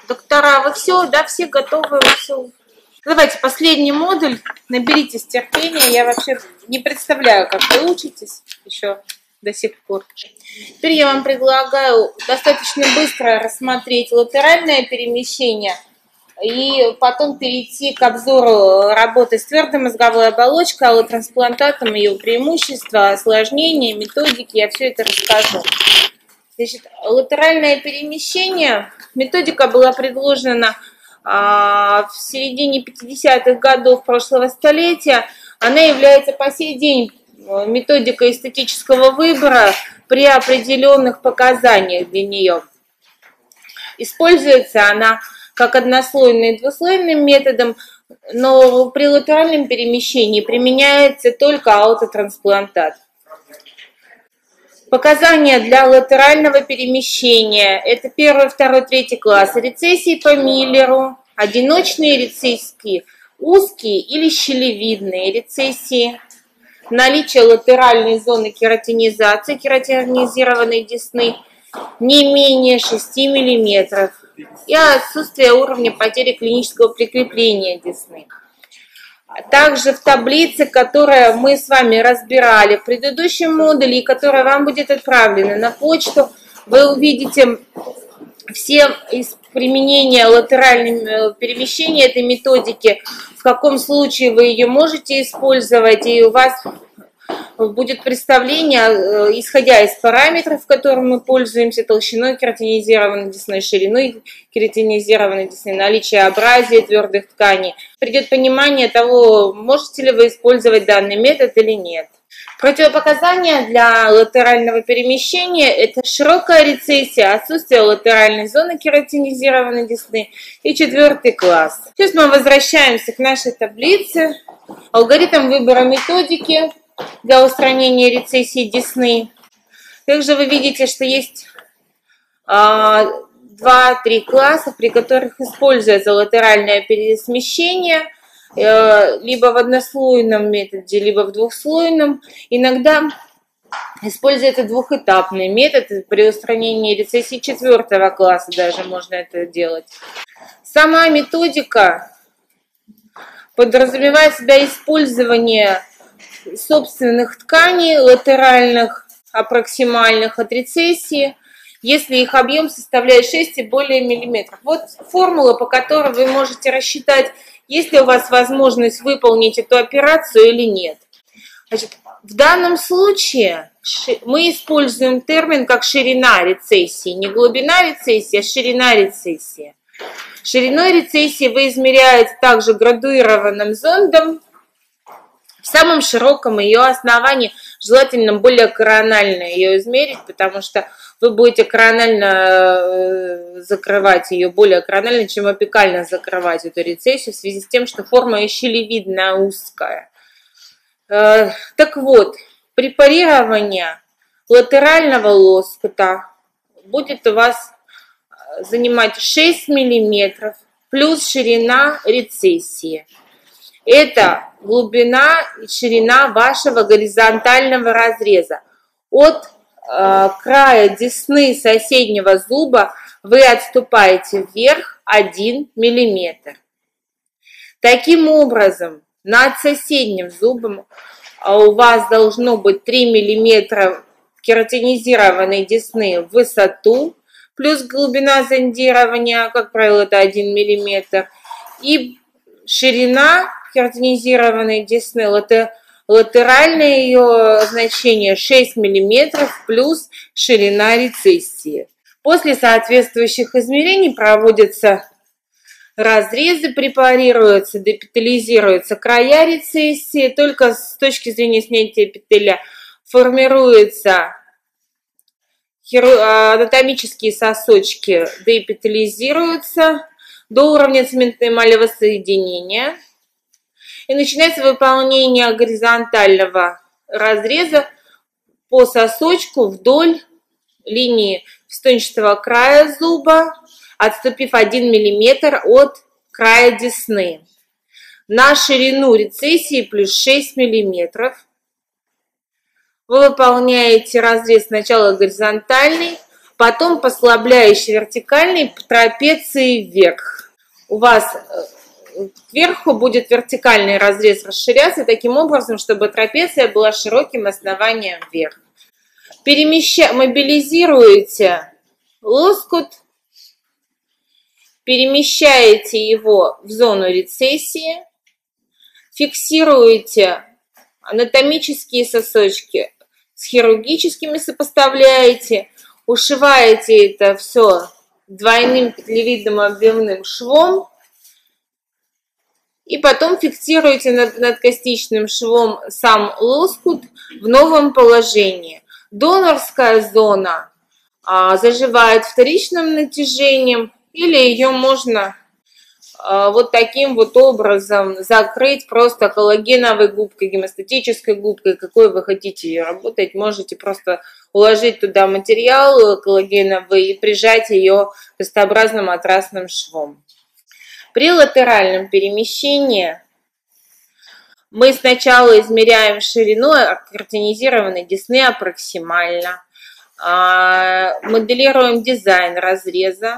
Доктора, вы все, да, все готовы, вы все. Давайте последний модуль, наберитесь терпения, я вообще не представляю, как вы учитесь еще до сих пор. Теперь я вам предлагаю достаточно быстро рассмотреть латеральное перемещение и потом перейти к обзору работы с твердой мозговой оболочкой, аллотрансплантатом, ее преимущества, осложнения, методики, я все это расскажу. Значит, латеральное перемещение, методика была предложена в середине 50-х годов прошлого столетия. Она является по сей день методикой эстетического выбора при определенных показаниях для нее. Используется она как однослойным и двуслойным методом, но при латеральном перемещении применяется только аутотрансплантат. Показания для латерального перемещения – это 1, 2, 3 класс. Рецессии по Миллеру, одиночные рецессии, узкие или щелевидные рецессии, наличие латеральной зоны кератинизации, кератинизированной десны не менее 6 мм и отсутствие уровня потери клинического прикрепления десны. Также в таблице, которую мы с вами разбирали в предыдущем модуле и которая вам будет отправлена на почту, вы увидите все из применения латерального перемещения этой методики, в каком случае вы ее можете использовать, и у вас будет представление, исходя из параметров, которым мы пользуемся, толщиной кератинизированной десны, шириной кератинизированной десны, наличие абразии твердых тканей. Придет понимание того, можете ли вы использовать данный метод или нет. Противопоказания для латерального перемещения – это широкая рецессия, отсутствие латеральной зоны кератинизированной десны и 4 класс. Сейчас мы возвращаемся к нашей таблице. Алгоритм выбора методики для устранения рецессии десны. Также вы видите, что есть 2-3 класса, при которых используется латеральное пересмещение, либо в однослойном методе, либо в двухслойном. Иногда используется двухэтапный метод, при устранении рецессии 4 класса даже можно это делать. Сама методика подразумевает в себя использование собственных тканей латеральных, апроксимальных от рецессии, если их объем составляет 6 и более миллиметров. Вот формула, по которой вы можете рассчитать, есть ли у вас возможность выполнить эту операцию или нет. Значит, в данном случае мы используем термин как ширина рецессии, не глубина рецессии, а ширина рецессии. Шириной рецессии вы измеряете также градуированным зондом. В самом широком ее основании желательно более коронально ее измерить, потому что вы будете коронально закрывать ее, более коронально, чем апикально закрывать эту рецессию, в связи с тем, что форма щелевидная, узкая. Так вот, препарирование латерального лоскута будет у вас занимать 6 мм плюс ширина рецессии. Это глубина и ширина вашего горизонтального разреза. От края десны соседнего зуба вы отступаете вверх 1 мм. Таким образом, над соседним зубом у вас должно быть 3 мм кератинизированной десны в высоту, плюс глубина зондирования, как правило, это 1 мм, и ширина кератинизированной десны, латеральное ее значение 6 мм плюс ширина рецессии. После соответствующих измерений проводятся разрезы, препарируются, депитализируются края рецессии. Только с точки зрения снятия эпителия формируются анатомические сосочки, деэпителизируются до уровня цементно-эмалевого соединения. И начинается выполнение горизонтального разреза по сосочку вдоль линии встончатого края зуба, отступив 1 мм от края десны. На ширину рецессии плюс 6 мм. Вы выполняете разрез сначала горизонтальный, потом послабляющий вертикальный трапеции вверх. У вас сверху будет вертикальный разрез расширяться таким образом, чтобы трапеция была широким основанием вверх. Мобилизируете лоскут, перемещаете его в зону рецессии, фиксируете анатомические сосочки, с хирургическими сопоставляете, ушиваете это все двойным петлевидным обвивным швом и потом фиксируете над надкостичным швом сам лоскут в новом положении. Донорская зона заживает вторичным натяжением, или ее можно вот таким вот образом закрыть просто коллагеновой губкой, гемостатической губкой, какой вы хотите ее работать. Можете просто уложить туда материал коллагеновый и прижать ее крестообразным матрасным швом. При латеральном перемещении мы сначала измеряем ширину картинизированной десны аппроксимально, моделируем дизайн разреза,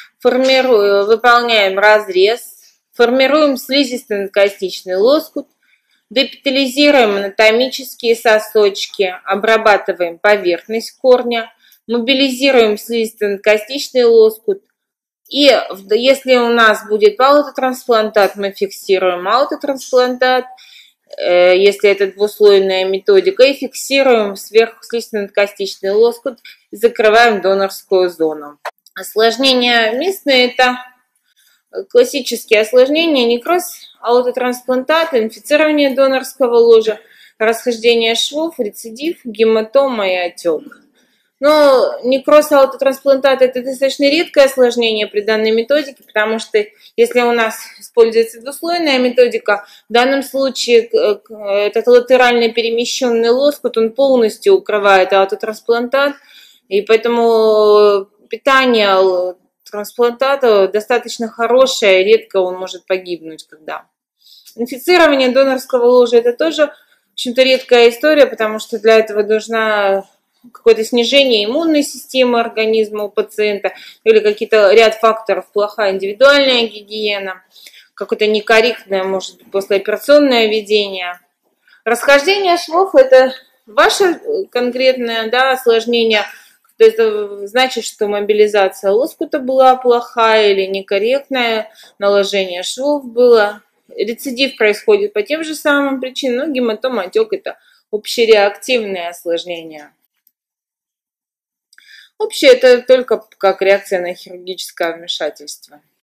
выполняем разрез, формируем слизисто-надкостичный лоскут, депитализируем анатомические сосочки, обрабатываем поверхность корня, мобилизируем слизисто-надкостичный лоскут. И если у нас будет аутотрансплантат, мы фиксируем аутотрансплантат, если это двуслойная методика, и фиксируем сверху слизисто-надкостичный лоскут и закрываем донорскую зону. Осложнения местные – это классические осложнения: некроз, аутотрансплантат, инфицирование донорского ложа, расхождение швов, рецидив, гематома и отек. Но некроз, аутотрансплантат – это достаточно редкое осложнение при данной методике, потому что если у нас используется двуслойная методика, в данном случае этот латерально перемещенный лоскут, он полностью укрывает аутотрансплантат, и поэтому питание трансплантата достаточно хорошее, редко он может погибнуть когда. Инфицирование донорского ложа – это тоже, в общем-то, редкая история, потому что для этого нужно какое-то снижение иммунной системы организма у пациента или какие-то ряд факторов, плохая индивидуальная гигиена, какое-то некорректное, может быть, послеоперационное ведение. Расхождение швов – это ваше конкретное, да, осложнение. Это значит, что мобилизация лоскута была плохая или некорректная, наложение швов было. Рецидив происходит по тем же самым причинам, но гематома, отек – это общереактивные осложнения. Общее – это только как реакция на хирургическое вмешательство.